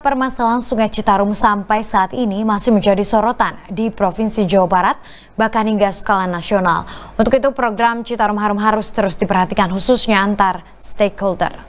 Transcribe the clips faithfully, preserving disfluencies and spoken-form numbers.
Permasalahan Sungai Citarum sampai saat ini masih menjadi sorotan di Provinsi Jawa Barat, bahkan hingga skala nasional. Untuk itu program Citarum Harum harus terus diperhatikan khususnya antar stakeholder.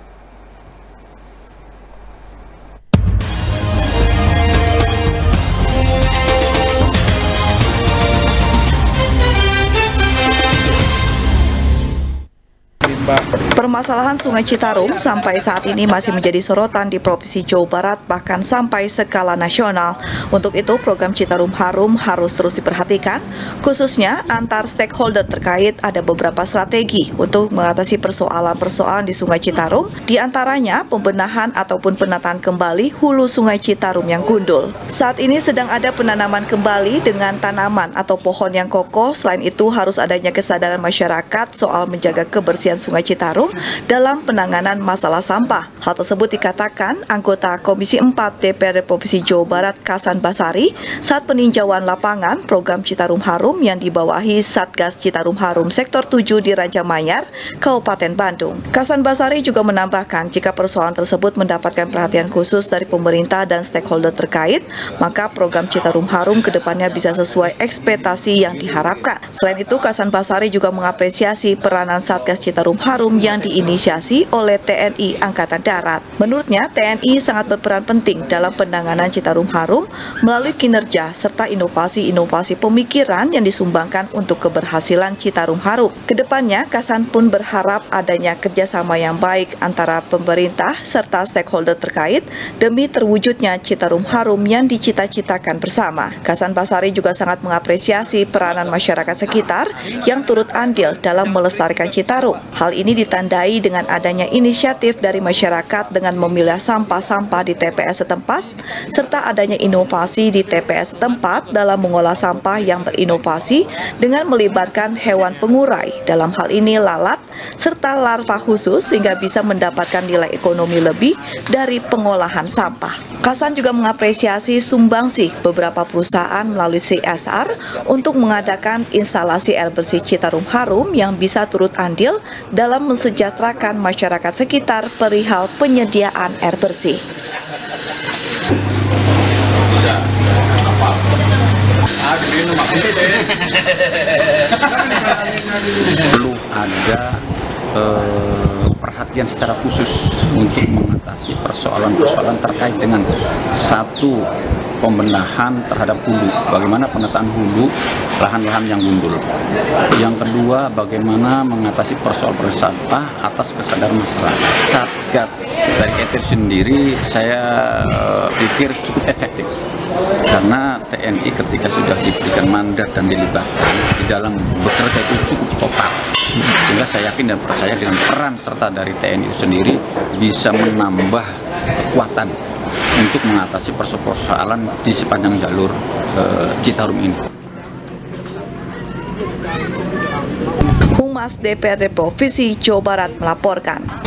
Permasalahan Sungai Citarum sampai saat ini masih menjadi sorotan di Provinsi Jawa Barat, bahkan sampai skala nasional. Untuk itu, program Citarum Harum harus terus diperhatikan, khususnya antar stakeholder terkait. Ada beberapa strategi untuk mengatasi persoalan-persoalan di Sungai Citarum, di antaranya pembenahan ataupun penataan kembali hulu Sungai Citarum yang gundul. Saat ini sedang ada penanaman kembali dengan tanaman atau pohon yang kokoh. Selain itu, harus adanya kesadaran masyarakat soal menjaga kebersihan Sungai Citarum dalam penanganan masalah sampah. Hal tersebut dikatakan anggota Komisi empat D P R D Provinsi Jawa Barat Kasan Basari saat peninjauan lapangan program Citarum Harum yang dibawahi Satgas Citarum Harum Sektor tujuh di Rajamanyar, Kabupaten Bandung. Kasan Basari juga menambahkan jika persoalan tersebut mendapatkan perhatian khusus dari pemerintah dan stakeholder terkait, maka program Citarum Harum kedepannya bisa sesuai ekspektasi yang diharapkan. Selain itu, Kasan Basari juga mengapresiasi peranan Satgas Citarum Harum yang diinisiasi oleh T N I Angkatan Darat. Menurutnya, T N I sangat berperan penting dalam penanganan Citarum Harum melalui kinerja serta inovasi-inovasi pemikiran yang disumbangkan untuk keberhasilan Citarum Harum. Kedepannya, Kasan pun berharap adanya kerjasama yang baik antara pemerintah serta stakeholder terkait demi terwujudnya Citarum Harum yang dicita-citakan bersama. Kasan Basari juga sangat mengapresiasi peranan masyarakat sekitar yang turut andil dalam melestarikan Citarum. Hal ini ditandai dengan adanya inisiatif dari masyarakat dengan memilah sampah-sampah di T P S setempat, serta adanya inovasi di T P S setempat dalam mengolah sampah yang berinovasi dengan melibatkan hewan pengurai, dalam hal ini lalat, serta larva khusus sehingga bisa mendapatkan nilai ekonomi lebih dari pengolahan sampah. Kasan juga mengapresiasi sumbangsih beberapa perusahaan melalui C S R untuk mengadakan instalasi air bersih Citarum Harum yang bisa turut andil dalam mensejahterakan masyarakat sekitar perihal penyediaan air bersih. Perlu ada eh, perhatian secara khusus untuk mengatasi persoalan-persoalan terkait dengan satu, pembenahan terhadap hulu, bagaimana penataan hulu lahan-lahan yang gundul. Yang kedua, bagaimana mengatasi persoalan sampah atas kesadaran masyarakat. Satgas dari E T R sendiri saya pikir cukup efektif, karena T N I ketika sudah diberikan mandat dan dilibatkan di dalam bekerja itu cukup total, sehingga saya yakin dan percaya dengan peran serta dari T N I itu sendiri bisa menambah kekuatan untuk mengatasi persoalan di sepanjang jalur uh, Citarum ini. Humas D P R D Provinsi Jawa Barat melaporkan.